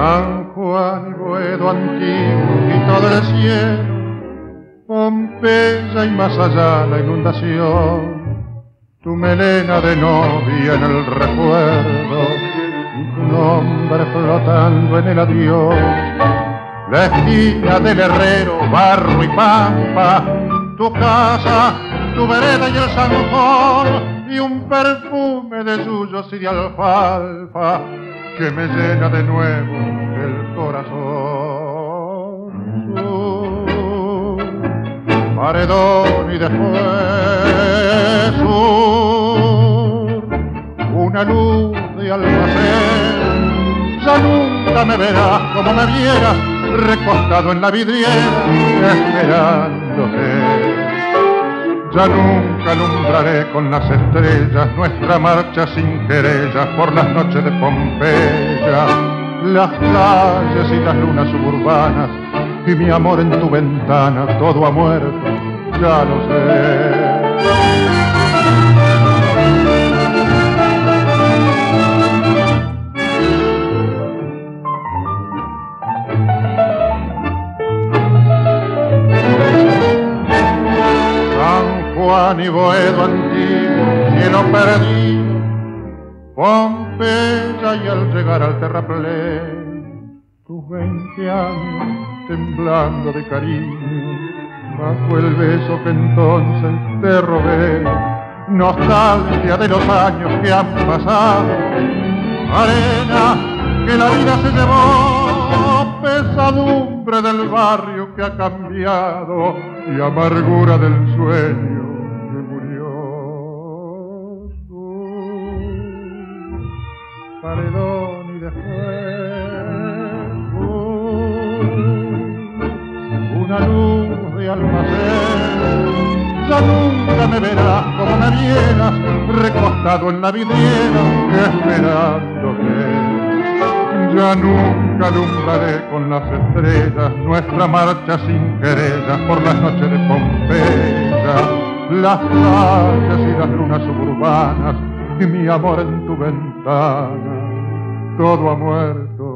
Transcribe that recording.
San Juan y Boedo antiguo y todo el cielo, Pompeya y más allá la inundación, tu melena de novia en el recuerdo y tu nombre flotando en el adiós, la esquina del herrero, barro y pampa, tu casa, tu vereda y el zanjón, y un perfume de yuyos y de alfalfa que me llena de nuevo el corazón. Paredón y después una luz de almacén. Ya nunca me verás como me vieras, recostado en la vidriera esperándote. Ya nunca alumbraré con las estrellas nuestra marcha sin querellas por las noches de Pompeya, las calles y las lunas suburbanas, y mi amor en tu ventana, todo ha muerto, ya lo sé. Juan y Boedo antiguo, cielo perdido, Pompeya y al llegar al terraplén, tus 20 años temblando de cariño, bajo el beso que entonces te robé, nostalgia de los años que han pasado, arena que la vida se llevó, pesadumbre del barrio que ha cambiado y amargura del sueño que murió. Paredón y después una luz de almacén. Ya nunca me verás como me vieras, recostado en la vidriera esperándote. Ya nunca alumbraré con las estrellas nuestra marcha sin querellas por las noches de Pompeya, las calles y las lunas suburbanas y mi amor en tu ventana, todo ha muerto.